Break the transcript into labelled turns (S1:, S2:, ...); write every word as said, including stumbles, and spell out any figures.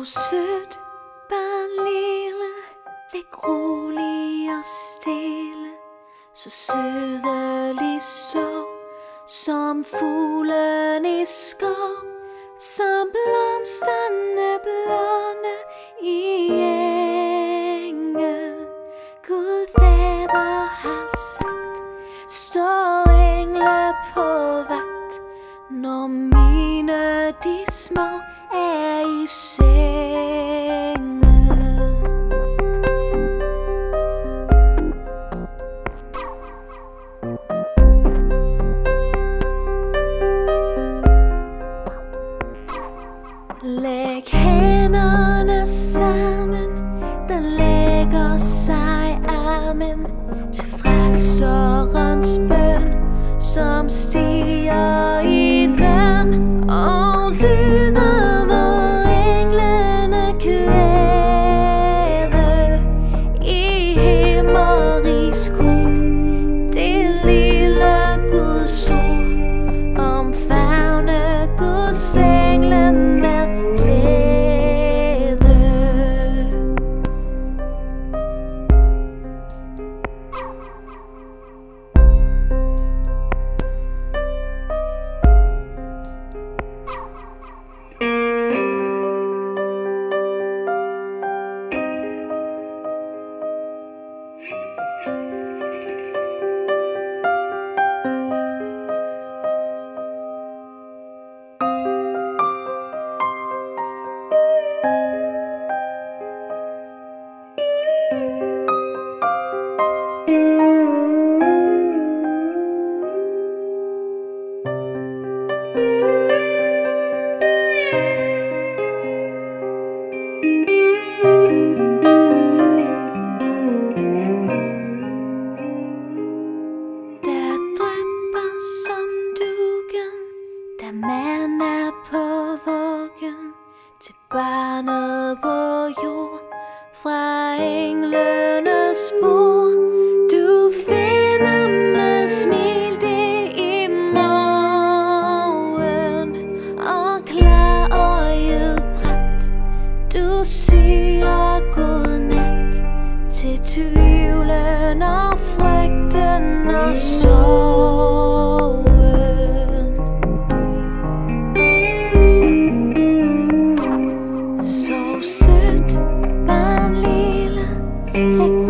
S1: sødt, barn lille, lig rolig og stille, så sødelig sov, som fuglen i skov, som blomsterne blonde i enge. Gud fader har sagt, stå engle på vagt, når mine de små er i senge. Læg hænderne sammen, der lægger sig armen til frelserens bøn, som stiger i løn og lyder, hvor englene klæde i himmerigs kor. Det lille Guds ord omfavne Guds engle med glæde. Man er på vuggen til barnet på jord, fra englenes bord. Du finder med smil det i morgen, og klar øjet bræt. Du siger godnat til tvivlen og frygten og sorgen. Sødt barn lille, læg